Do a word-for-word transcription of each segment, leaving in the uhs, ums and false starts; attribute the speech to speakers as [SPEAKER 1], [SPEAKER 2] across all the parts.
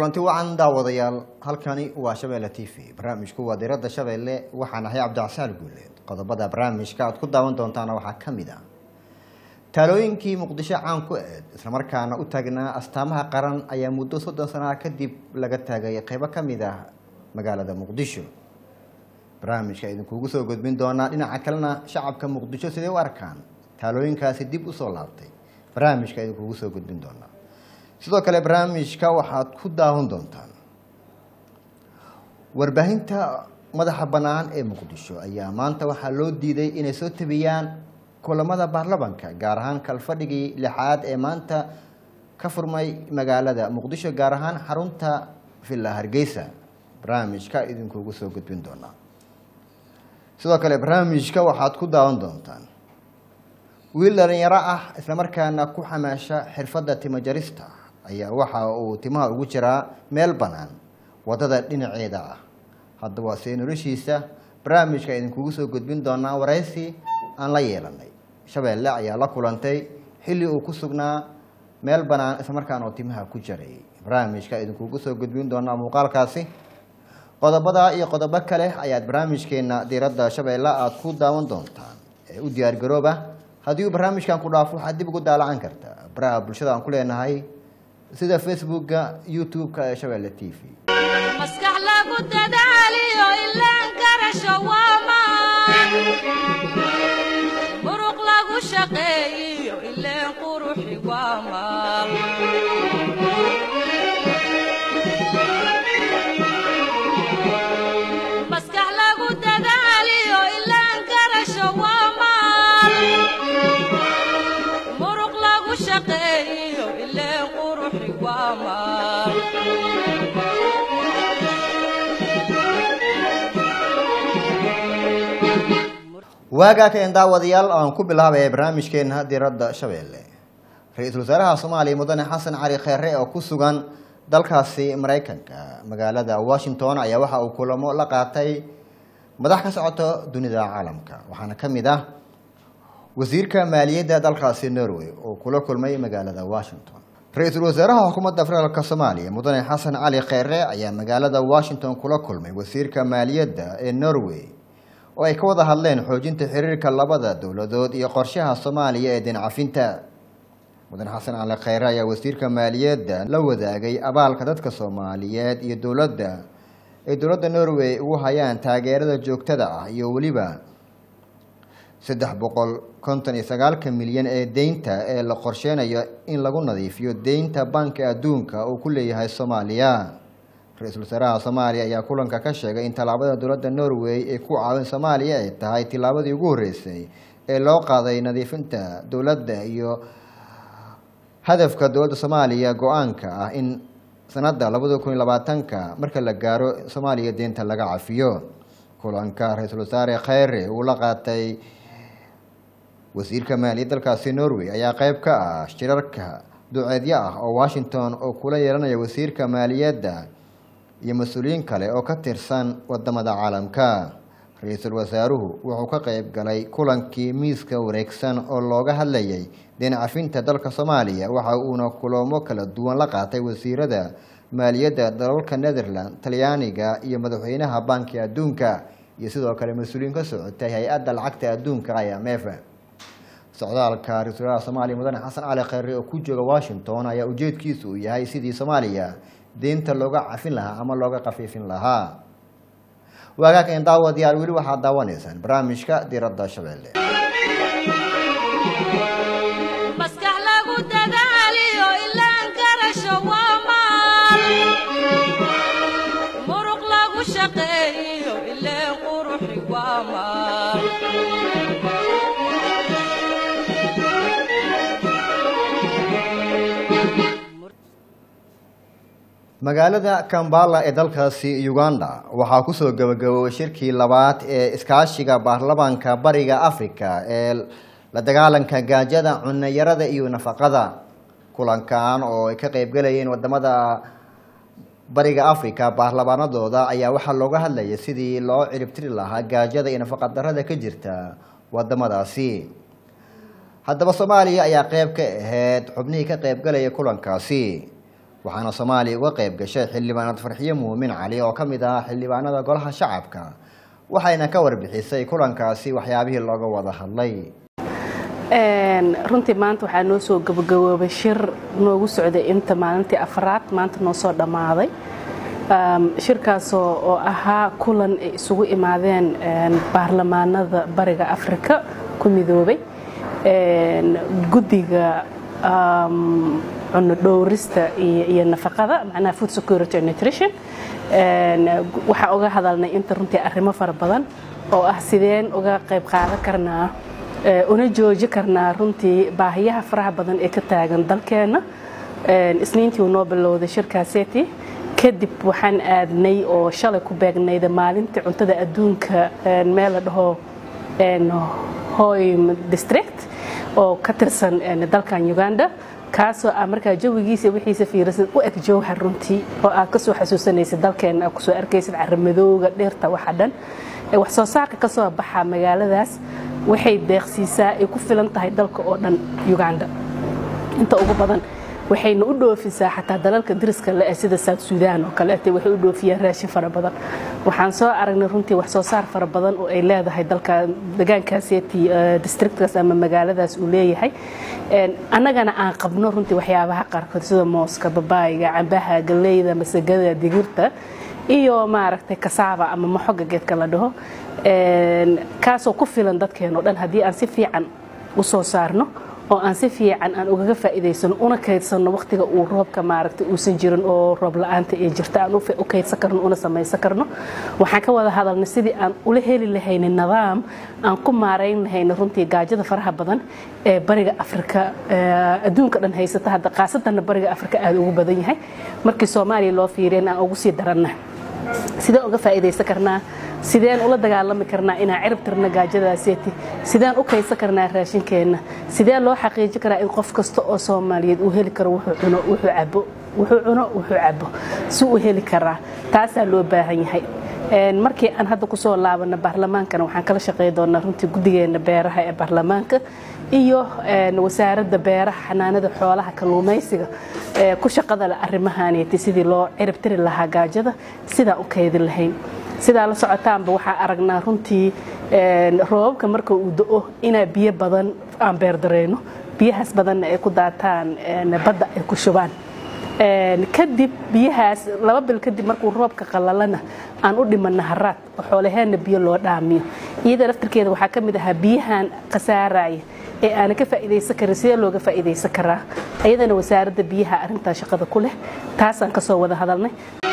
[SPEAKER 1] kulanti wacan daawadayaal halkani waa Shabeelle T V barnaamijku waa diirada Shabeelle waxaan ahay Cabdicasiil Guuleed qodobada barnaamijka aad ku daawan doontaan waxa kamid ah talooyinkii Muqdisho caan ku ah isla markaana u taagnaa astaamaha qaran ayaa muddo soddon sano kadib laga taagay qaybo kamid ah magaalada Muqdisho barnaamijka idin kugu soo gudbin doona dhinaca kalena shacabka Muqdisho sidee u arkaan talooyinkaasi dib u soo laabtay barnaamijka idin kugu soo gudbin doona sidoo kale barnaamijka waxaad ku daawan doontaan warbaahinta madaxa banaan ee Muqdisho ayaa maanta waxa loo diiday inay soo tabiyaan kulamada baarlamaanka gaar ahaan kalfadhigii lixaad ee maanta ka furmay magaalada Muqdisho gaar ahaan xarunta Villa Hargeysa barnaamijka idin kugu soo gudbin doona sidoo kale barnaamijka waxaad ku daawan doontaan wiil dhalinyaro ah isla markaana ku xamaasha xirfadda timo jarista ayaa waxa uu timaha ugu jiraa meel banaan wadada dhinaceeda ah haddaba seen noloshiisa barnaamijka idin kugu soo gudbin doona wareysi aan la yeelanay Shabeelle ayaa la kulantay xilli uu ku sugnaa meel banaan isla markaana uu timaha ku jaray barnaamijka idin kugu soo gudbin doona muuqaalkaasi qodobada iyo qodobo kale ayaad barnaamijkeena diirada Shabeelle aad ku daawan doontaan ee u diyaar garooba haddii barnaamijkan ku dhaafo waxaad dib ugu daalaan kartaa baraha bulshada aan ku leenahay sida Facebook-ga YouTube-ka ee Shabeelle T V
[SPEAKER 2] maskax lagu dadaaliyo ilaan garasho waama muruq lagu shaqeeyo ilaan quruxi waama maskax lagu dadaaliyo ilaan garasho waama muruq lagu shaqeeyo ilaan quruxi waama
[SPEAKER 1] waaga ka daawadayaal aan ku bilaabay barnaamijkeena diirada Shabeelle Ra'iisul Wasaaraha Soomaaliya Mudane Xasan Cali Khayre oo ku sugan dalkaasi Mareykanka magaalada Washington ayaa waxa uu kulamo la qaatay madax ka socota dunida caalamka waxaana kamid ah wasiirka maaliyadda dalkaasi Norway oo kula kulmay magaalada Washington Ra'iisul Wasaaraha Xukuumadda Federaalka Soomaaliya Mudane Xasan Cali Khayre ayaa magaalada Washington kula kulmay wasiirka maaliyadda ee Norway oo ay ka wada hadleen xoojinta xiriirka labada dawladood iyo qorshaha Soomaaliya ee dinacafinta Mudane Xasan Cali Khayre ayaa wasiirka maaliyadda la wadaagay abaalka dadka Soomaaliyeed iyo dawladda ee dawladda Norway ugu hayaan taageerada joogtada ah iyo waliba saddex boqol konton iyo sagaal milyan ee deynta ee la qorsheenayo in lagu nadiifiyo deynta banka adduunka oo ku leeyahay Soomaaliya Ra'iisul Wasaaraha Soomaaliya ayaa kulanka ka sheegay in talaabada dawladda Norway ee ku caawin Soomaaliya ay tahay tilaabadii ugu horeysay ee loo qaaday nadiifinta dawladda iyo hadafka dawladda Soomaaliya go'aanka ah in sanadda laba kun iyo labaatan marka la gaaro Soomaaliya deynta laga cafiyo kulanka Ra'iisul Wasaare Khayre uu la qaatay wasiirka maaliyadda dalkaasi Norway ayaa qayb ka ah shirarka duceedyo ah oo Washington oo kula yeelanaya wasiirka maaliyadda iyo mas'uuliyiin kale oo ka tirsan wadamada caalamka Ra'iisul Wasaaruhu wuxuu ka qayb galay kulankii miiska wareegsan oo looga hadlayay dinacafinta dalka Soomaaliya waxa uuna kulamo kala duwan la qaatay wasiirada maaliyadda dalalka Netherlands Talyaaniga iyo madaxweynaha banka adduunka iyo sidoo kale mas'uuliyiin ka socotay hay'adda lacagta adduunka I M F socdaalka Ra'iisul Wasaaraha Soomaaliya Mudane Xasan Cali Khayre oo ku jooga Washington ayaa ujeedkiisu uu yahay sidii Soomaaliya deynta looga cafin lahaa ama looga qafiifin lahaa waaga ka daawadayaal wali waxa daawaneysaan barnaamijka diirada Shabeelle
[SPEAKER 2] maskax lagu dadaaliyo ilaan garasho waama muruq lagu shaqeeyo ilaan quruxi waama
[SPEAKER 1] magaalada Kampala ee dalkaasi Uganda waxa ku soo gabagaboway shirkii labaad ee iskaashiga baarlamaanka bariga Afrika ee la dagaalanka gaajada cunno yarada iyo nafaqada kulankan oo ay ka qayb galayeen wadamada bariga Afrika baarlamaanadooda ayaa waxa looga hadlayay sidii loo ciribtiri lahaa gaajada iyo nafaqa darrada ka jirta wadamadaasi haddaba Soomaaliya ayaa qayb ka ahayd xubnihii ka qayb galay kulankaasi waxaana Soomaaliya uga qayb gashay xildhibaanad Farxiyo Muumin Cali oo kamid ah xildhibaanada golaha shacabka waxayna ka warbixisay kulankaasi waxyaabihii looga wada hadlay
[SPEAKER 3] een runtii maanta waxaa noo soo gabagaboobay shir noogu socday inta maalintii afraad maanta noo soo dhamaaday shirkaas oo ahaa kulan ay isugu imaadeen baarlamaanada bariga Afrika ku midoobay guddiga cunno dhowrista iyo nafaqada macnaha food security and nutrition waxa uga hadalnay inta runtii arrimo fara badan oo ah sideen uga qayb qaadan karnaa una jooji karnaa runtii baahiyaha faraha badan ee ka taagan dalkeena isniintii uu noo bilowday shirkaaseti kadib waxaan aadnay oo shalay ku beegnay maalintii cuntada adduunka meel la dhaho Hoym district oo ka tirsan dalkan Uganda kaasoo ah markaa jawigiisa wixiisa fiirsan u eg jawhar runtii oo aad ka soo xasuusanaysid dalkeena ku soo arkaysid carmadooga dheerta waxa dhan wax soo saarka ka soo baxa magaaladaas waxay deeqsiisaa ay ku filan tahay dalka oo dhan Uganda inta ugu badan waxayna u dhoofisaa xataa dalalka dariska la sida South Sudan oo kale ay waxay u dhoofiyaan raashin fara badan waxaan soo aragnay runtii wax soo saar fara badan oo ay leedahay dalka deegaankaasiti districtkaas ama magaaladaas uu leeyahay een annagana aan qabno runtii waxyaabaha qaarkood sida mooska babaayga cambaha galeyda masagada digirta iyo maaragtay kasaaba ama maxoga geedka la dhaho een kaasoo ku filan dadkeena oo dhan hadii aan si fiican u soo saarno oo aan si fiican aan uga faa'iideysano una kaydsano waqtiga uu roobka maaragtay uu san jirin oo roob la'aanta ee jirta aan u kaydsan karno una samaysan karno waxaan ka wada hadalnay sidii aan ula heli lahayn nidaam aan ku maareyn lahayn runtii gaajada faraha badan ee bariga Afrika adduunka dhan haysata hadda qaasatan bariga Afrika aad ugu badan yahay markii Soomaaliya loo fiiriyay aan ugu sii daranna sidee uga faa'iideysan karnaa sideen ula dagaalami karnaa inaan cirib tirna gaajadaaseti sideen u kaydsan karnaa raashinkeena sidee loo xaqiijin karaa in qof kasta oo Soomaaliyeed uu heli karo wuxuu cuno wuxuu cabo wuxuu cuno wuxuu cabo si uu heli karaa taas loo baahan yahay een markii aan hadda ku soo laabana baarlamaankana waxaan kala shaqeey doonaa runtii guddigeena beeraha ee baarlamaanka iyo een wasaaradda beeraha xanaanada xoolaha kalluumaysiga ee ku shaqada arrimahaaniyay sidii loo cirib tiri lahaa gaajada sida u kaydin lahayn sida la socotaanba waxa aragnaa runtii een roobka marka uu da'o ina biyo badan aan beer dareeno biyahaas badan ay ku daataan een badda ay ku shubaan een kadib biyahaas laba bil kadib markuu roobka qalalana aan u dhimanna haraad oo xoolaheena biyo loo dhaamiyo iyada laftirkeeda waxa kamid ah biyahan qasaaraay ee aan ka faa'iideysan karin sidee looga faa'iideysan karaa ayadana wasaaradda biyaha arinta shaqada ku leh taas aan ka soo wada hadalnay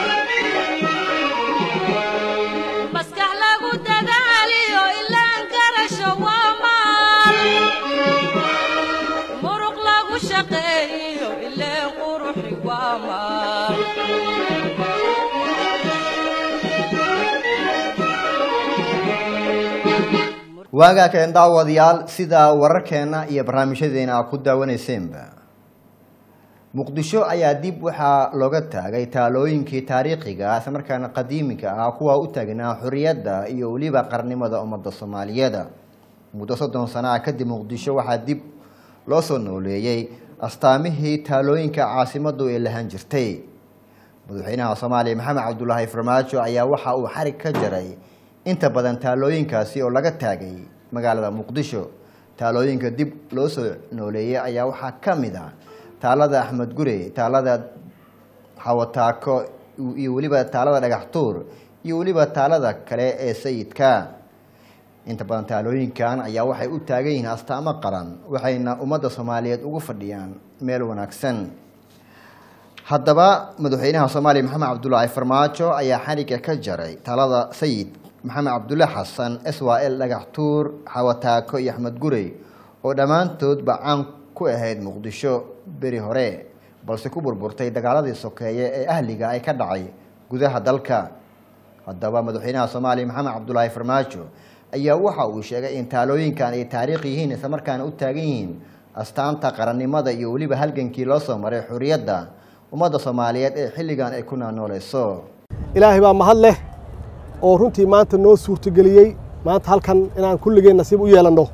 [SPEAKER 1] waaga keen daawadayaal sida wararkeena iyo barnaamijyadeena ku daawaneyseenba Muqdisho ayaa dib waxa looga taagay taalooyinkii taariikhiga ah markaana qadiimiga ah kuwa u taagnaa xuriyadda iyo waliba qarnimada ummadda Soomaaliyeed muddo soddon sano kadib Muqdisho waxa dib loo soo nooleeyay astaamihii taalooyinka caasimadu ee lahan jirtay madaxweynaha Soomaaliya Maxamed Cabdullaahi Farmaajo ayaa waxa uu xarig ka jaray inta badan taalooyinkaasi oo laga taagay magaalada Muqdisho taalooyinka dib loo soo nooleeyay ayaa waxa kamid ah taalada Axmed Gure taalada Xawataako iyo waliba taalada Dhagaxtuur iyo waliba taalada kale ee Sayidka inta badan taalooyinkan ayaa waxay u taagan yihiin astaamo qaran waxayna ummadda Soomaaliyeed ugu fadhiyaan meel wanaagsan haddaba madaxweynaha Soomaaliya Maxamed Cabdullaahi Farmaajo ayaa xariga ka jaray taalada Sayid Maxamed Cabdullaahi Xasan S W L Dhagaxtuur Xawataako iyo Axmed Gure oo dhamaantood bacaan ku ahayd Muqdisho beri hore balse ku burburtay dagaaladii sokeeye ee ahliga ay ka dhacay gudaha dalka haddaba madaxweynaha Soomaaliya Maxamed Cabdullaahi Farmaajo ayaa waxa uu sheegay in taalooyinkan ay taariikh yihiin isla markaana u taagan yihiin astaanta qarannimada iyo waliba halgankii loo soo maray xuriyadda ummadda Soomaaliyeed ee xilligan ay ku nooleyso
[SPEAKER 4] ilaahay baa mahad leh oo runtii maanta noo suurtageliyay maanta halkan inaan kulligeen nasiib u yeelano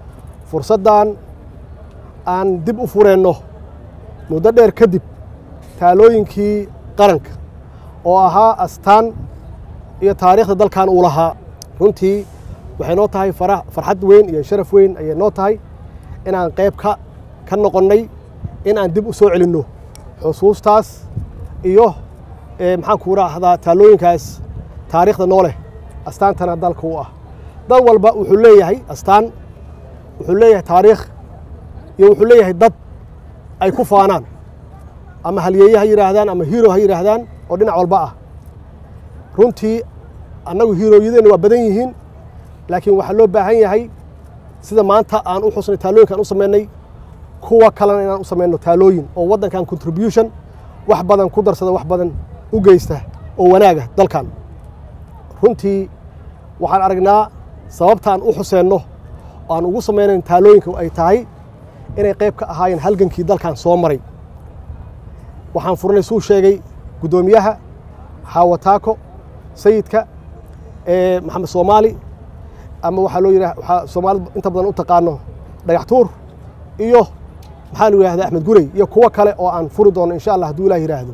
[SPEAKER 4] fursadan aan dib u fureenno muddo dheer kadib taalooyinkii qaranka oo ahaa astaan iyo taariikhda dalkan uu lahaa runtii waxay noo tahay farxad weyn iyo sharaf weyn ayay noo tahay inaan qayb ka ka noqonnay in aan dib u soo celinno xusuustaas iyo maxaan ku raahdaa taalooyinkaas taariikhda noo leh astaantana dalka u ah dal walba wuxuu leeyahay astaan wuxuu leeyahay taariikh iyo wuxuu leeyahay dad ay ku faanaan ama halyeeye ha yidhaahdaan ama hero ha yidhaahdaan oo dhinac walba ah runtii annagu hiirooyadeenna waa badan yihiin laakiin waxaa loo baahan yahay sida maanta aan u xusnay taalooyinkaan u samaynay kuwa kalena inaan u samayno taalooyin oo waddankan contribution wax badan ku darsada wax badan u geysta oo wanaaga dalkan runtii waxaan aragnaa sababtaan u xuseenno aan ugu samaynayn taalooyinka ay tahay inay qayb ka ahaayeen halgankii dalkan soo maray waxaan furnay suu sheegay guddoomiyaha xaawataako sayidka maxamed soomaali ama waxaa loo yidhaha waxaa soomaalida inta badan u taqaano dhagax tuur iyo maxaa la yidhahdaa axmed gurey iyo kuwo kale oo aan furi doono insha allah hadduu ilaah yidhaahdo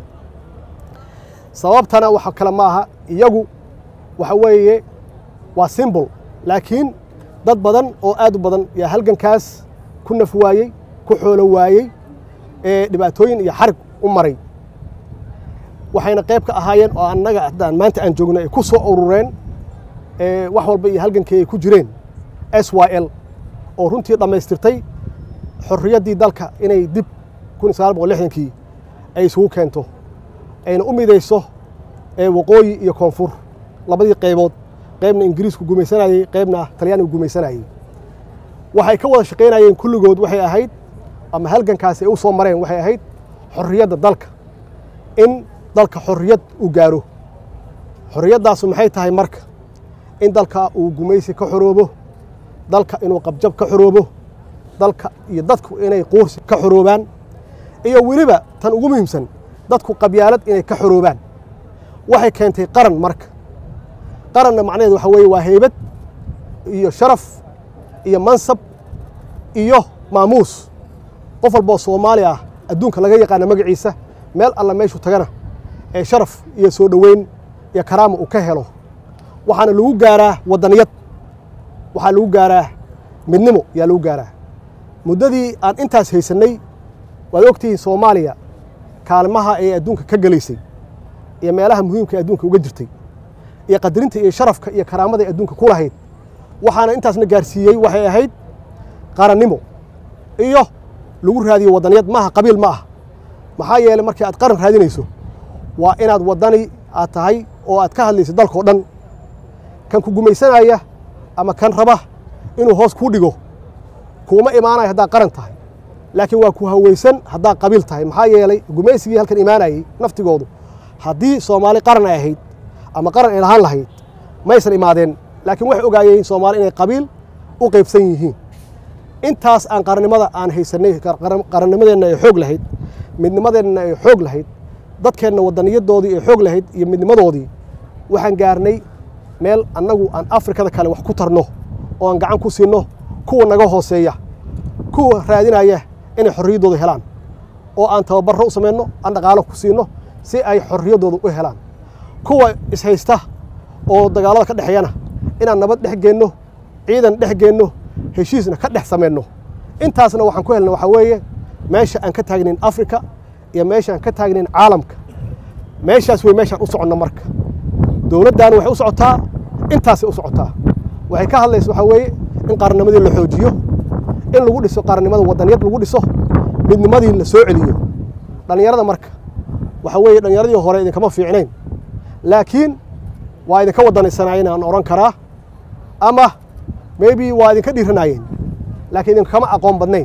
[SPEAKER 4] sababtana waxa kale ma aha iyagu waxa weeye waa simbol laakiin dad badan oo aad u badan yaa halgankaas ku naf waayey ku xoolo waayey ee dhibaatooyin iyo xarig u maray waxayna qayb ka ahaayeen oo annaga haddaan maanta aan joogno ay ku soo urureen wax walba iyo halgankii ay ku jireen s y l oo runtii dhammaystirtay xorriyaddii dalka inay dib kun iyo sagaal boqol lixdankii ay isugu keento ayna u midayso waqooyi iyo koonfur labadii qaybood qaybna ingiriisku gumaysanayey qaybna talyaanigu gumaysanayey waxay ka wada shaqaynayeen kulligood waxay ahayd ama halgankaasi ay u soo mareen waxay ahayd xorriyadda dalka in dalka xorriyad uu gaaro xorriyaddaasu maxay tahay marka in dalka uu gumaysi ka xoroobo dalka inuu qabjab ka xoroobo dalka iyo dadku inay quursi ka xoroobaan iyo weliba tan ugu muhiimsan dadku qabyaalad inay ka xoroobaan waxay keentay qaran marka qaranna macnaheedu waxa weeye waa heybad iyo sharaf iyo mansab iyo maamuus qof walboo soomaali ah adduunka laga yaqaana magaciisa meel alla meeshuu tagana ee sharaf iyo soo dhoweyn iyo karaama uu ka helo waxaana lagu gaaraa waddaniyad waxaa lagu gaaraa midnimo yaa lagu gaaraa muddadii aan intaas haysannay waad ogtihiin soomaaliya kaalmaha ee adduunka ka gelaysay iyo meelaha muhiimka ee adduunka uga jirtay iyo qadarinta iyo sharafka iyo karaamada ee adduunka ku lahayd waxaana intaasna gaarsiiyey waxay ahayd qarannimo iyo lagu raadiyo waddaniyad maaha qabiil ma ah maxaa yeelay markii aad qaran raadinayso waa inaad waddani aad tahay oo aad ka hadlayso dalkao dhan kan ku gumaysanaya ama kan raba inuu hoos kuu dhigo kuuma imaanayo haddaad qaran tahay laakiin waa ku hawaysan haddaad qabiil tahay maxaa yeelay gumaysigii halkan imaanayey naftigoodu haddii soomaali qaran ay ahayd ama qaran ay lahaan lahayd maysan imaadeen laakiin waxay ogaayeen soomaali inay qabiil u qaybsan yihiin intaas aan qarannimada aan haysanay qarannimadeenna ay xoog lahayd midnimadeenna ay xoog lahayd dadkeenna waddaniyadoodii ay xoog lahayd iyo midnimadoodii waxaan gaarnay meel annagu aan afrikada kale wax ku tarno oo aan gacan ku siinno kuwa naga hooseeya kuwa raadinaya inay xorriyaddooda helaan oo aan tababarro u samayno aan dhaqaalo ku siinno si ay xorriyaddooda u helaan kuwa ishaysta oo dagaallada ka dhexeeyana inaan nabad dhex geenno ciidan dhex geenno heshiisna ka dhex samayno intaasna waxaan ku helna waxaa weeye meesha aan ka taagnayn afrika iyo meesha aan ka taagnayn caalamka meeshaas wey meeshaan u soconno marka dowladdaana waxay u socotaa intaasay u socotaa waxay ka hadlaysa waxaa weeye in qarannimadii la xoojiyo in lagu dhiso qarannimada waddaniyad lagu dhiso midnimadii la soo celiyo dhallinyarada marka waxaa weeye dhallinyaradii hore idinkama fiicnayn laakiin waa idinka waddanaysanaayeen aan odhan karaa ama maybe waa idinka dhiiranaayeen laakiin idinkama aqoon badnayn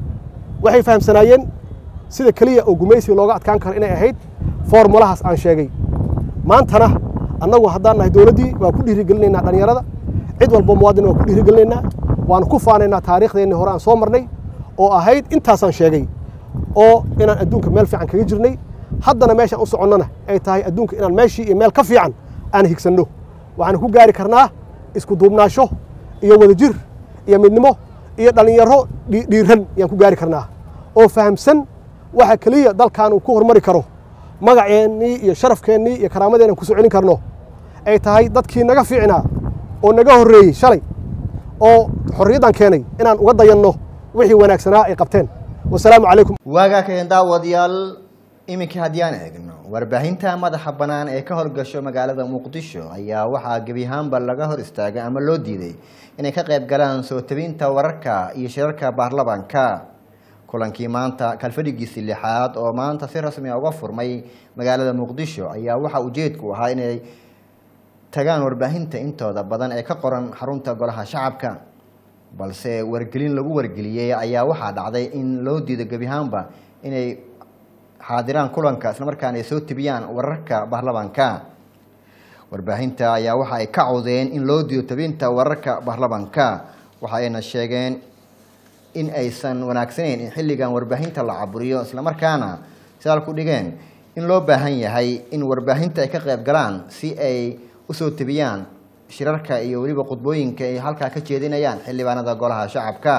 [SPEAKER 4] waxay fahamsanaayeen sida keliya oo gumaysiga looga adkaan karo inay ahayd formulahaas aan sheegay maantana annagu haddaan nahay dowladdii waa ku dhiirigelinaynaa dhallinyarada cid walbo muwaadin waa ku dhiirigelinaynaa waanu ku faanaynaa taariikhdeenni hore aan soo marnay oo ahayd intaasaan sheegay oo inaan adduunka meel fiican kaga jirnay haddana meeshaan u soconnona ay tahay adduunka inaan meeshii iyo meel ka fiican aan higsanno waxaan ku gaari karnaa isku duubnaasho iyo wadajir iyo midnimo iyo dhallinyaro dhiiran ayaan ku gaari karnaa oo fahamsan waxa keliya dalkan uu ku hormari karo magaceennii iyo sharafkeennii iyo karaamadeennan ku soo celin karno ay tahay dadkii naga fiicnaa oo naga horreeyey shalay oo xorriyaddan keenay inaan uga dayanno wixii wanaagsanaa ay qabteen wasalaamu calaykum
[SPEAKER 1] waagaa keen daawadayaal iminka haddii aan eegno warbaahinta madaxa bannaan ee ka howlgasho magaalada muqdisho ayaa waxaa gebi ahaanba laga hor istaagay ama loo diiday inay ka qayb galaan soo tabinta wararka iyo shirarka baarlamaanka kulankii maanta kalfadhigiisii lixaad oo maanta si rasmi ah uga furmay magaalada muqdisho ayaa waxa ujeedku ahaa inay tagaan warbaahinta intooda badan ee ka qoran xarunta golaha shacabka balse wargelin lagu wargeliyey ayaa waxaa dhacday in loo diido gebi ahaanba inay xaadiraan kulanka isla markaana ay soo tebiyaan wararka baarlamaanka warbaahinta ayaa waxa ay ka codeen in loo diido tabinta wararka baarlamaanka waxa ayna sheegeen in aysan wanaagsanayn in xilligan warbaahinta la caburiyo isla markaana sidaal ku dhigeen in loo baahan yahay in warbaahinta ay ka qayb galaan si ay usoo tebiyaan shirarka iyo weliba khudbooyinka ay halkaa ka jeedinayaan xildhibaanada golaha shacabka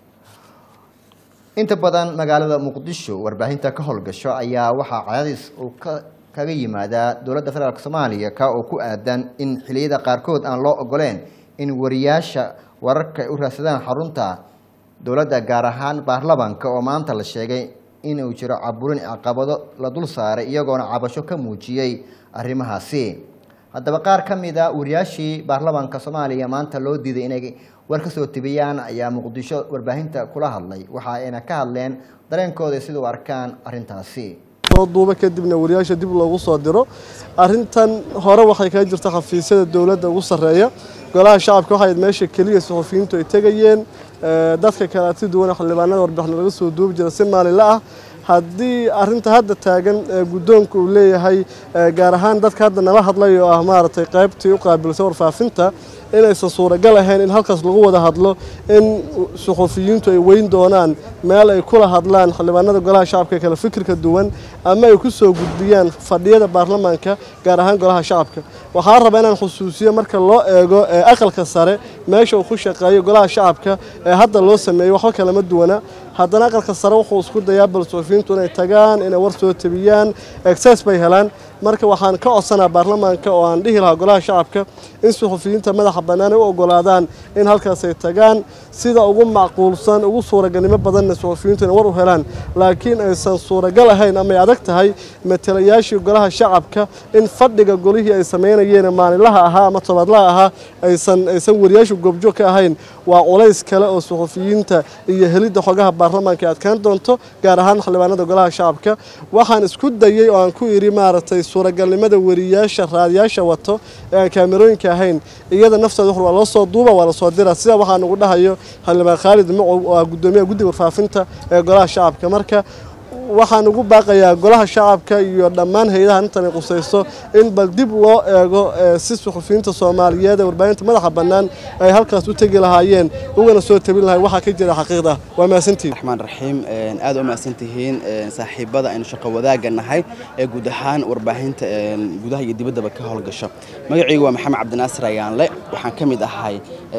[SPEAKER 1] inta badan magaalada muqdisho warbaahinta ka howlgasho ayaa waxaa cadaadis uu ka kaga yimaadaa dowladda federaalk soomaaliya ka oo ku aadan in xilliyada qaarkood aan loo ogoleen in wariyaasha wararka ay u raadsadaan xarunta dowladda gaar ahaan baarlamaanka oo maanta la sheegay inuu jiro caburin caqabado la dul saaray iyagoona cabasho ka muujiyey arrimahaasi haddaba qaar ka mid a wariyaashii baarlamaanka soomaaliya maanta loo diiday inay war ka soo tebiyaan ayaa muqdisho warbaahinta kula hadlay waxa ayna ka hadleen dareenkooda siduu arkaan arrintaasi
[SPEAKER 5] soo duuba kadibna wariyaasha dib loogu soo diro arrintan hore waxay ka jirta xafiisyada dowladda ugu sarreeya golaha shacabka waxay meesha kaliya suxufiyiintu ay tagayeen dadka kale si duwan xildhibaanada warbixin laga soo duubi jiray si maalinle ah haddii arrinta hadda taagan guddoonka uu leeyahay gaar ahaan dadka hadda nala hadlay oo ah maaragtay qaybtii u qaabilsan warfaafinta inaysan suuragal ahayn in halkaas lagu wada hadlo in suxufiyiintu ay weyn doonaan meel ay kula hadlaan xildhibaanada golaha shacabka kala fikirka duwan ama ay ku soo gudbiyaan fadhiyada baarlamaanka gaar ahaan golaha shacabka waxaan rabaa inaan xusuusiyo marka loo eego aqalka sare meesha uu ku shaqeeyo golaha shacabka ee hadda loo sameeyo waxba kalama duwana haddana aqalka sare wuxuu isku dayaa bal suxufiyiintu inay tagaan inay war soo tabiyaan access bay helaan marka waxaan ka codsanaa baarlamaanka oo aan dhihi lahaa golaha shacabka in suxufiyiinta madaxa bannaan ay u ogolaadaan in halkaas ay tagaan sida ugu macquulsan ugu suuragalnimo badanna suxufiyiintu inay war u helaan laakiin aysan suuragal ahayn ama ay adag tahay matalayaashii golaha shacabka in fadhiga golihii ay sameynayeen maalinlaha ahaa ama tobaadlaha ahaa aysan aysan wariyaashu goobjoog ka ahayn waa culays kale oo suxufiyiinta iyo helidda xogaha baarlamaanka ay adkaan doonto gaar ahaan xildhibaanada golaha shacabka waxaan isku dayay oo aan ku yidhi maaragtay suuragalnimada wariyaasha raadiyaasha wato ee aan kaamirooyinka ahayn iyada naftooda waa loo soo duuba waa la soo diraa sida waxaan ugu dhahayo xildhibaan Khaalid Macow oo gudoomiyaha guddiga warfaafinta ee golaha shacabka marka waxaan ugu baaqayaa golaha shacabka iyo dhammaan hay'adaha intan ay qusayso in bal dib loo eego si suxufiyiinta Soomaaliyeed ee warbaahinta madaxa bannaan ay halkaas u tagi lahaayeen ugana soo tabin lahaayeen waxa ka jira xaqiiqda waa maasantii
[SPEAKER 6] raxmaan raxiim aad u maasantihiin saaxiibada aynu shaqo wadaaganahay ee guud ahaan warbaahinta gudaha iyo dibaddaba ka howlgasho magacaygu waa Maxamed Cabdinaasir Ayaanle waxaan ka mid ahay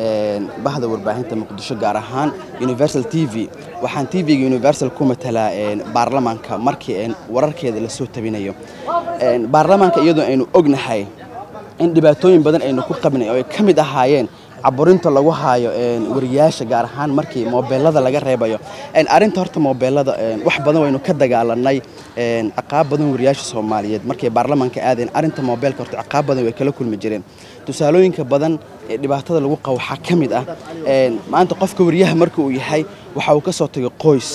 [SPEAKER 6] bahda warbaahinta Muqdisho gaar ahaan Universal T V waxaan T V-ga Universal ku matalaa baarlamaanka markii aan wararkeeda la soo tabinayo een baarlamaanka iyadoo aynu ognahay in dhibaatooyin badan aynu ku qabnay oo ay kamid ahaayeen caburinta lagu haayo een wariyaasha gaar ahaan markii mobilada laga reebayo een arinta horta mobilada een wax badan waynu ka dagaalanay een aqaab badan wariyaasha Soomaaliyeed markii baarlamaanka aadeen arinta mobilka horta aqaab badan way kala kulmi jireen tusaalooyinka badan ee dhibaatada lagu qabo waxa kamid ah een maanta qofka wariyaha markii uu yahay waxa uu ka soo tagay qoys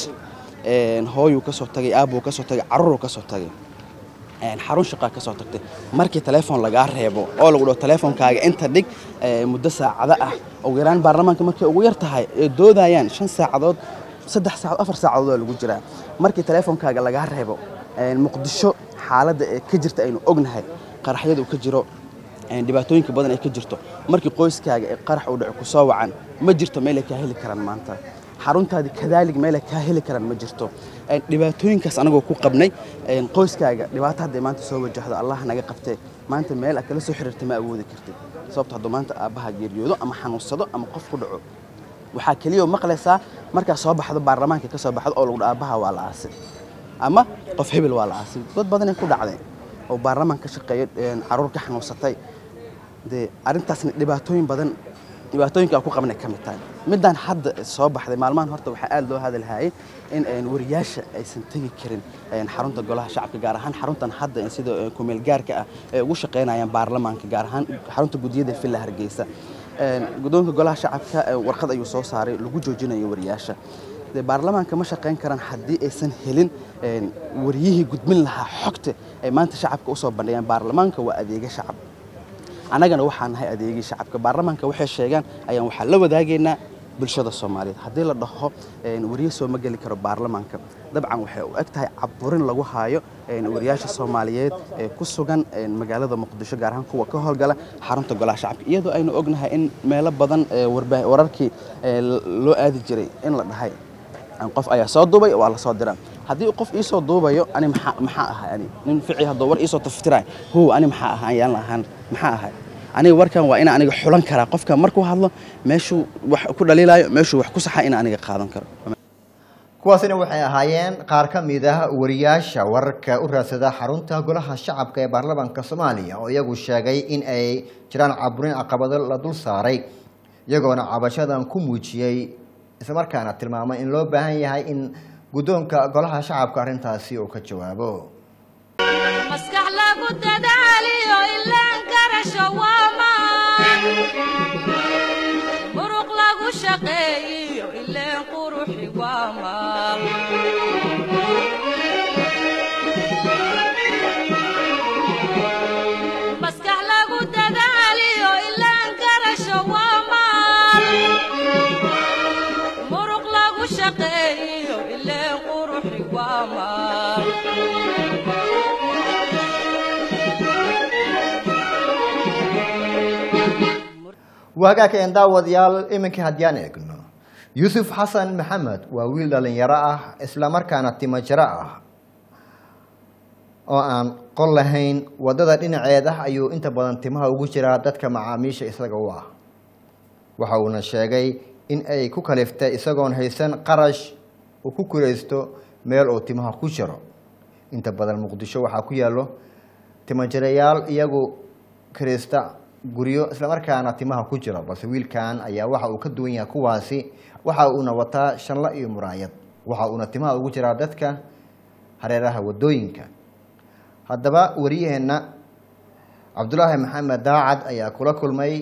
[SPEAKER 6] een hooyo ka soo tagay aabo ka soo tagay carruur ka soo tagay een xarun shaqo ka soo tagtay markii telefoon laga reebo oo lagu dhaw telefoonkaaga inta dhig muddo saacada ah oo yaraan baarlamaanka markii ugu yar tahay ee doodayaan shan saacadood saddex saacadood afar saacadood lagu jiraa markii telefoonkaaga laga reebo een Muqdisho xaaladda ee ka jirta aynu ognahay qaraxyada uu ka jiro een dhibaatooyinka badan ee ka jirto markii qoyskaaga ee qarax u dhaco ku soo wacan ma jirto meel ay ka heli karaan maanta xaruntaadi kadaalig meel ka heli karaan ma jirto ee dhibaatooyinkaas anagoo ku qabnay ee qoyskaaga dhibaato hadda maanta soo wajahdo Allah naga qabtay maanta meel kala soo xiriirtay ma awoodi kartid sababtoo hadda maanta aabaha geeriyoodo ama xanuunsado ama qof ku dhaco waxa kaliya maqlaysaa marka soo baxdo baarlamaanka ka soo baxdo oo lagu aabaha waa la aasay ama qof hebel waa la aasay dad badan ay ku dhacday oo baarlamaanka ka shaqeeyo caruur ka xanuunsatay de arintaasna dhibaatooyin badan dhibaatooyinka ku qabnay kamid tahay midaan hadda soo baxday maalmahan horta waxa aad loo hadalhaayay in ay wariyaasha aysan tagi karin xarunta golaha shacabka gaar ahaan xaruntan hadda sida ku meel gaarka ah ee ugu shaqeynayaan baarlamaanka gaar ahaan xarunta gudiyada Villa Hargeysa guddoonka golaha shacabka warqad ayuu soo saaray lagu joojinayo wariyaasha de baarlamaanka ma shaqeyn karaan haddii aysan helin wariyihii gudbin lahaa xogta ay maanta shacabka u soo bandhigeen baarlamaanka waa adeega shacab anagana waxaan nahay adeegii shacabka baarlamaanka waxay sheegaan ayaan waxa la wadaagaynaa bulshada Soomaaliyeed haddii la dhaho wariye soo ma gali karo baarlamaanka dabcan waxay u egtahay caburin lagu haayo wariyaasha Soomaaliyeed ee ku sugan magaalada Muqdisho gaar ahaan kuwa ka howlgala xarunta golaha shacabka iyadoo aynu ognahay in meelo badan wararkii loo aadi jiray in la dhahay qof ayaa soo duubay waa la soo diraa haddii qof ii soo duubayo ani maxaa maxaa ahay ani nin fici haddoo war ii soo taftiray hoo ani maxaa ahay ayaan lahaan maxaa ahay aniga warkan waa in aniga xulan karaa qofka markuu hadlo meeshuu wax ku dhaliilayo meeshuu wax ku saxa in aniga qaadan karo
[SPEAKER 1] kuwaasina waxay ahaayeen qaar ka mid ah wariyaasha wararka u raadsada xarunta golaha shacabka ee baarlamaanka Soomaaliya oo iyagu sheegay in ay jiraan caburin caqabado la dul saaray iyagoona cabashadan ku muujiyay isla markaana tilmaamay in loo baahan yahay in guddoonka golaha shacabka arrintaasi uu ka jawaabo
[SPEAKER 2] maskax lagu dadaaliyo ilaan garasho waa maan muruq lagu shaqeeyo ilaan quruxi waa maan maskax lagu dadaaliyo ilaan garasho waa maan muruq lagu shaqeeyo ilaan quruxi waa maan
[SPEAKER 1] وهاجاك داود يال إمك هديان إجنو يوسف حسن محمد وويل دلين يراه إسلام كانت تمجراه oo aan qol lahayn wadada dhinaceeda ayuu inta badan timaha ugu jiraa dadka macaamiisha isaga u ah waxa uu na sheegay in ay ku kaliftay isagoon haysan qarash uu ku kureysto meel oo timaha ku jiro inta badan Muqdisho waxa ku yaalo timajareyaal iyagu kireysta guriyo isla markaana timaha ku jira balse wiilkan ayaa waxa uu ka duwan yahay kuwaasi waxa uu na wataa shanla iyo muraayad waxa uu na timaha ugu jira dadka hareeraha wadooyinka haddaba wariyaheena Cabdullaahi Maxamed Daacad ayaa kula kulmay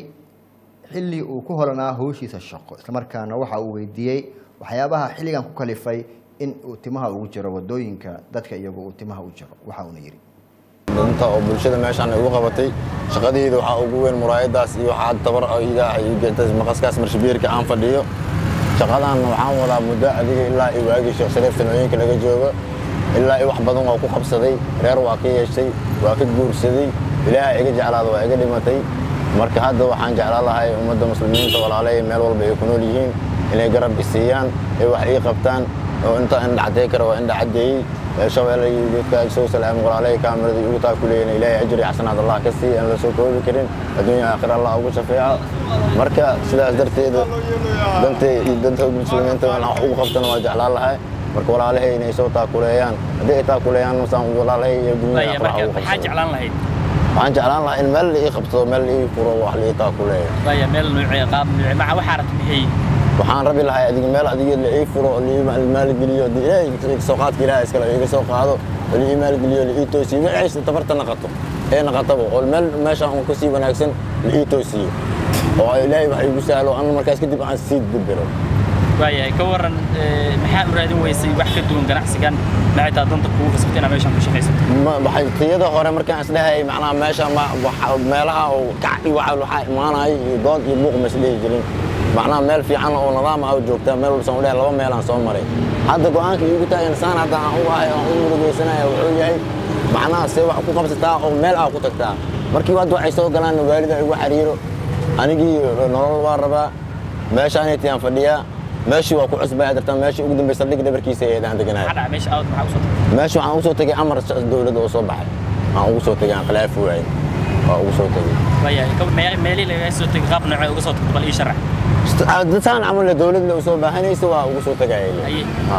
[SPEAKER 1] xilli uu ku holanaa hawshiisa shaqo isla markaana waxa uu weydiiyay waxyaabaha xilligan ku kalifay in uu timaha ugu jiro wadooyinka dadka iyagu uu timaha u jiro waxa uu yiri
[SPEAKER 7] inta oo bulshada meeshan ay ugu qabatay shaqadeedu waxa ugu weyn muraayadaas iyo waxa tabar oo ilaahay u geentay maqaskaas marshabiirka aan fadhiyo shaqadan waxaan wadaa muddo adiga ilaa ay waagii sheekh Shariif sanooyinka laga joogo ilaa ay wax badan oo ku qabsaday reer waa ka yeeshay waa ka guursaday ilaahay iga jeclaado waa iga dhimatay marka hadda waxaan jeclaan lahay ummadda muslimiinta walaalay meel walba ay ku nool yihiin inay garab isiyaan ay wax ii qabtaan oo inta in dhacday karo waa in dhacday shabeelle iyo dadka soo salaam walaalay kaamirada ugu taa kuleeyeen ilaahay ajri xasanaad Allah ka sii aan la soo koobi karin adduunka aakhir Allah ugu shafeeyo marka sidaas darteed dantay danta muslimiinta waxaan ugu qabtan waa jeclaan lahay marka walaalay inay soo taa kuleeyaan hadii ay taa kuleeyaan masaan walaalay iyo dunyada aakhir
[SPEAKER 8] waxaan jeclaan lahay
[SPEAKER 7] waxaan jeclaan lahaa in meel ii qabto meel ii furo wax la ii taa kuleeyaan
[SPEAKER 8] baya meel nuucay qaab nuucay ma waxa rabta bixiyay
[SPEAKER 7] waxaan rabi lahay adiga meel adiga la ii furo la ii maal geliyo ilaahay soo qaad ilaahay iska iga soo qaado la ii maal geliyo la ii toosiyo wixii tabarta naqato ee naqatabo oo meel meesha aan ku sii wanaagsan la ii toosiyo oo ilaahay wax igu sahlo aan markaas kadib aan sii dibiro
[SPEAKER 8] baya ka waran maxaa u raadin weysay wax ka duwan ganacsigan maayta danta ku fasbtina meesha ku shaqeysan
[SPEAKER 7] ma waxay tiyada hore markaan isleeyahay macnaha meesha ma meelaha oo kacdi waxa waxa imaanay dood iyo buuq masleey jirin macnaha meel fiican oo nidaam ah joogta meel soo leeyahay laba meel aan soo maray hadda go'aanka igu tahay insaan hadda aan u ahay oo u murugeysanayo wuxuu yahay macnaha si wax ku qabsataa oo meel ah ku tagtaa markii wad waxay soo galaan waalida igu xariiro anigii nolol waa rabaa meeshaan ay tiyaan fadhiya meeshii waa ku cusbay adartan meeshii ugu dambeysay dhig dhabarkiisa ee aan deganahay
[SPEAKER 8] hada meesha aad waxa u soo
[SPEAKER 7] meeshii waxaan u soo tagay amar dawladda oo soo baxay aan ugu soo tagay aan khilaaf waayay waa ugu soo tagay
[SPEAKER 8] baya ka meeli laga soo tagay qaab nooc uga soo tagay bal ii sharax
[SPEAKER 7] dadaan amal dawladda oo soo baahanaysa waa ugu soo tagay
[SPEAKER 8] ha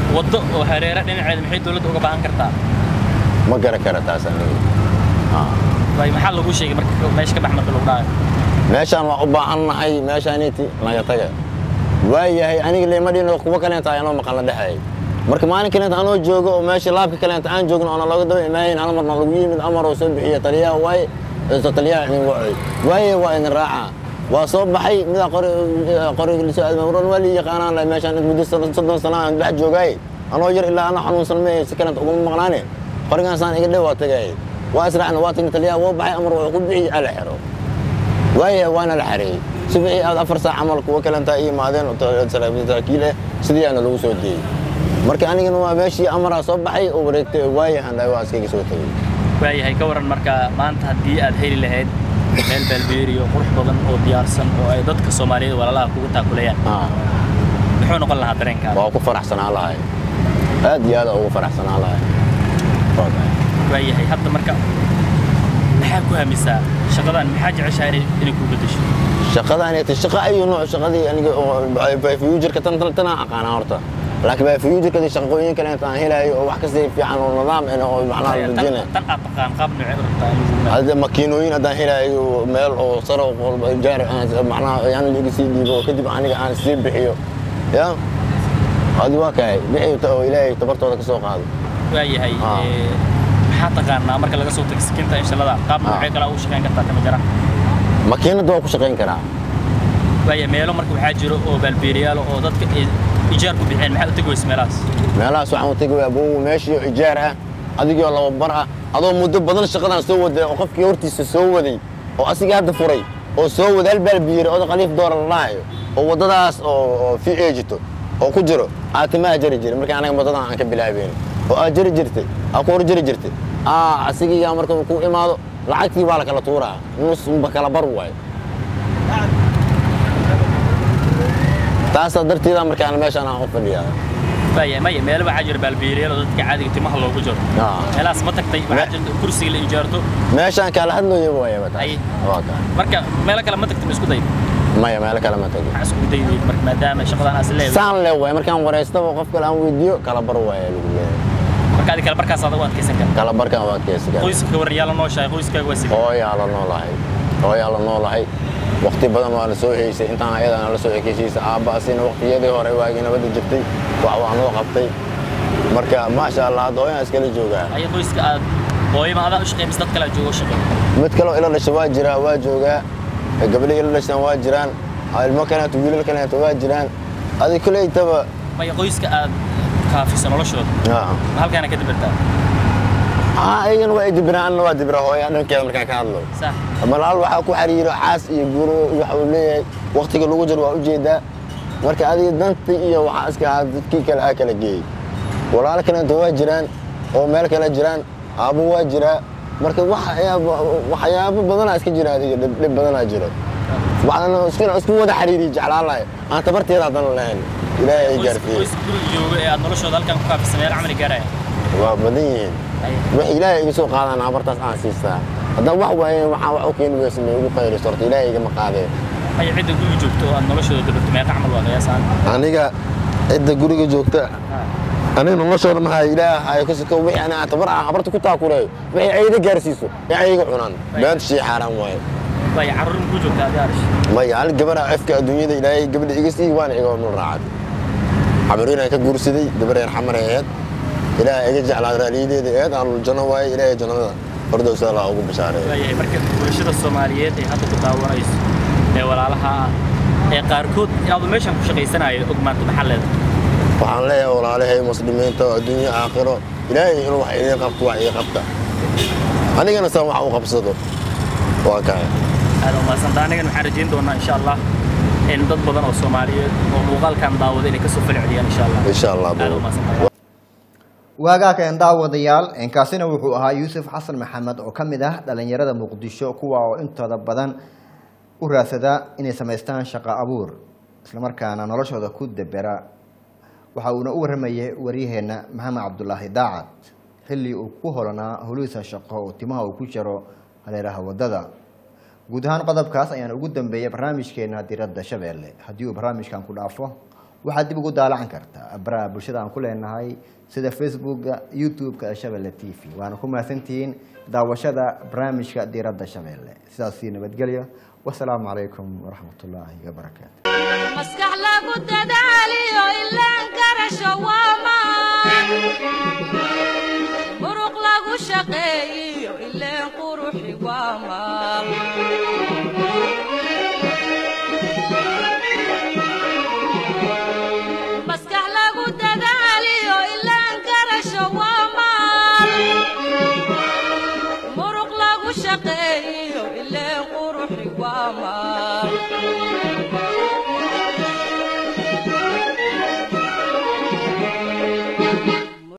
[SPEAKER 8] waddo oo hareera dhinaceeda maxay dawladda uga baahan kartaa
[SPEAKER 7] ma garan kara taas aniga
[SPEAKER 8] way maxaa lagu sheegay marka meesha ka bax marka lagu dhaayo
[SPEAKER 7] meeshaan waa u baahannahay meeshaaniti naga taga waayahay aniga leema dhino kuwa kale inta aanoo maqan la dhaxay marka maalin kale inta aanoo joogo oo meesha laabka kale inta aan joogno oo looga daba imaayeen hal marna lagu yimid amar oo soo bixiyo taliyaha way soo taliyaha in wacay waaye waa in raaca waa soo baxay mid qori qori soo aad maran wali yaqaanaan la meeshaan muddo soddon sano aan dhex joogay anoo yar ilaa ana xanuunsan ma si kale ugu maqnaane qorigan saan iga dhaw tagay waa israacna waa tin taliyaha waa baxay amar oo ku bixiyay ala xiro waaye waana la xareey sidii aad afar saac amal kuwa kale inta ay maadeen oo salaamada kiile sidii aan lagu soo deeyay marka anigana waa meeshii amara soo baxay oo wareegtay waaye aan waa iskaga soo tagay
[SPEAKER 8] waayahay ka waran marka maanta hadii aad heli lahayd meel balbeeriyo qurux badan oo diyaarsan oo ay dadka Soomaaliyeed walaalaha kugu taakulayaan wuxuu noqon lahaa dareenkaaga
[SPEAKER 7] waa ku faraxsanaa lahay aad iyo aad ugu faraxsanaa lahay
[SPEAKER 8] waayahay hadda marka maxaa ku hamisaa shaqadan maxaa jeceshahay inay ku bedesho
[SPEAKER 7] shaqadan ay shaqa ay nooc shaqadii aniga oo future-ka tan tan aqaan horta laakiin baa future-ka shaqooyin kale inta aan helayo oo wax ka sii fiican oo nidaam ah oo macnaha wajina
[SPEAKER 8] tan aqaan qaab nooc ah rabtaa
[SPEAKER 7] hada makiinooyin aad helayo meel oo saro qolba jaar macnaha yani laga sii dhiibo kadib aniga aan sii bixiyo ya hadi waa kay bixiyo oo ilaahay tabartooda ka soo qaado
[SPEAKER 8] waayahay maxaa taqaanaa marka laga soo tago sakinta inshallah qaab nooc kale oo shaqeyn kartaa kama jira
[SPEAKER 7] makiinada waa ku shaqeyn karaa
[SPEAKER 8] waayahay meelo marka waxaa jiro oo balbeeriyaal oo dadka ijaar ku bixeen maxaa u tagay meelaas
[SPEAKER 7] meelaas waxaan u tagay abuu meeshii ijaar ah adigoo laba bar ah adoo muddo badan shaqadan soo waday oo qofkii hortiisa soo waday oo asiga hadda furay oo soo wada hal balbeer oo qaliif doolar laayo oo wadadaas oo fi eejito oo ku jiro aatama jari jiray marka anaga wadadan aan ka bilaabeen oo aad jari jirtay aa ku hor jari jirtay aa asiga yaa marka ku imaado lacagtii waa la kala tuuraa nus ba kala bar way taas darteeda markaan meeshaan aan u fadhiyaa
[SPEAKER 8] baaya ma meel waxa jir balbeeriyaal oo dadka caadiga timaha loogu jiro meelaas ma tagtay waxa jirta kursiga la ijaarto
[SPEAKER 7] meeshaan kala hadlayo way bata
[SPEAKER 8] marka meel kale ma tagtay isku day
[SPEAKER 7] maya meel kale ma tagin
[SPEAKER 8] isku day marka maadaama shaqadan as leeyahay
[SPEAKER 7] saan leeyahay markaan wareystaba qof kale aan weydiyo kala bar way lagu leeyahay
[SPEAKER 8] marka adiga kala barkaas aad u adkaysan kartaa
[SPEAKER 7] kala barkaan waa adkaysan kartaa
[SPEAKER 8] qoyska waryaal noo shaay qoyskaaga waa sidii
[SPEAKER 7] oo yaa la noolahay oo yaa la noolahay waqti badan waa la soo heysay intaan ayadana la soo ekeysay aabaasina waqtiyadii hore waagi nabada jirtay wax waan loo qabtay marka ma sha Allah dooyan iskala joogaa
[SPEAKER 8] ay qoyska aad hooyama aad u shaqeeyay dad kala joogo shaqo
[SPEAKER 7] mid kale ila dhashay waa jira waa joogaa gabadha ila dhashay waa jiraan ilmo kale wiilal kale waa jiraan adi kulay taba
[SPEAKER 8] may qoyska aad kaafisan noloshooda halkaana ka dibirtaa
[SPEAKER 7] ah aygan waa dibiraan waa dibira hooyo dhankeeda marka ka hadlo
[SPEAKER 8] sax
[SPEAKER 7] ama laal waxa ku xariiro caas iyo guro waxa uu leeyahay waqtiga lagu jiro waa u jeedaa marka adiga danta iyo waxa iska dadkii kale aa kala geeyay walaal kale waa jiraan oo meel kale jiraan abu waa jira marka waxyaabo waxyaabo badan iska jira adiga dib badan jiro waxaan isku isku wada xariiri jeclaalahay aan tabarteeda hadan lahayn ilaahay ay gaartay
[SPEAKER 8] isku joogo ee aad noloshooda halkan ku kaafisan meel amal gaaraya
[SPEAKER 7] waa badan yihiin wax ilaahay iga soo qaadana abartaas aan siistaa hadan wax waaye waxa wax u keenay weesmay ugu qayro sorta ilaahay iga ma qaadeen
[SPEAKER 8] ay cid guriga joogto oo aad noloshooda dabirto meel amal waa qiyaasaan
[SPEAKER 7] aniga cid guriga joogta aniga noloshooda ma hay ilaahay ka soo wixii ana tabar ah abarta ku taakuray wixii ayda gaarsiiso ee ayga cunaan baan shii xaraan waaye
[SPEAKER 8] way carruur ku joogta adiga
[SPEAKER 7] ma yaal gabadha afka adduunyada ilaahay gabadha iga sii waan iga nol raacad abarina ka guursaday gabar yar xamareed ilaahay iga jeclaa raalideeda ee aan janno waay ilaahay jannada fardoos Allah ugu bashaaray
[SPEAKER 8] way marka bulshada Soomaaliyeed ee hadda ku daawanayso ee walaalaha ee qaarkood inaad meeshan ku shaqeysanayo ogmaanto maxalleed
[SPEAKER 7] waxaan leeyahay walaalahay muslimiinta adduunyo aakhiro ilaahay inuu wax idin qabto wax idin qabta anigana saan wax u qabsado waa kaa
[SPEAKER 8] aad ma sandaanigan waxaan rajayn doonaa insha Allah in dad badan oo Soomaaliyeed oo muuqaalkan daawada inay ka soo falceliyaan insha Allah
[SPEAKER 7] insha Allah
[SPEAKER 1] waagaaka in daawadayaal inkaasina wuxuu ahaa Yuusuf Xasan Maxamed oo kamid ah dhalinyarada Muqdisho kuwa oo intooda badan u raasada inay sameystaan shaqo abuur isla markaana noloshooda ku dabera waxa uu u waramayay wariyaheena Maxamed Cabdullaahi Daacad xilli uu ku holanaa huluusan shaqo oo timaha uu ku jiro hareeraha wadada guud ahaan qodobkaas ayaan ugu dambeeyay barnaamijkeena diradda Shabeelle haddii uu barnaamijkan ku dhaafo waxaad dib ugu daalacan kartaa baraha bulshada aan ku leenahay sida facebooka youtube-ka Shabeelle T V waana ku mahadsantihiin daawashada barnaamijka diiradda Shabeelle sidaas nabadgelyo wassalaamu calaykum waraxmatullaahi wabarakaatu
[SPEAKER 2] maskax lagu dadaaliyo ilaan garasho waama muruq lagu shaqeeyo ilaan quruxi waama maskax lagu dadaaliyo ilaan garasho waama muruq lagu shaqeeyo ilaan quruxi waama